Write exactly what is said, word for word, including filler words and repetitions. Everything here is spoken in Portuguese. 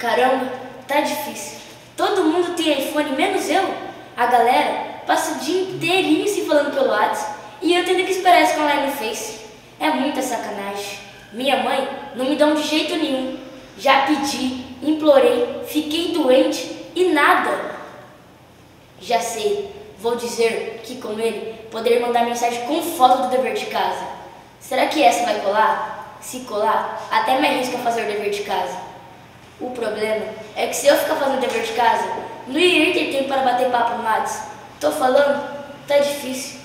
Caramba, tá difícil. Todo mundo tem iPhone, menos eu. A galera passa o dia inteirinho se falando pelo WhatsApp e eu tendo que esperar isso online no Face. É muita sacanagem. Minha mãe não me dão de jeito nenhum. Já pedi, implorei, fiquei doente e nada. Já sei, vou dizer que com ele poderia mandar mensagem com foto do dever de casa. Será que essa vai colar? Se colar, até me arrisco a fazer o dever de casa. O problema é que se eu ficar fazendo o dever de casa, não irei ter tempo para bater papo no WhatsApp. Tô falando, tá difícil.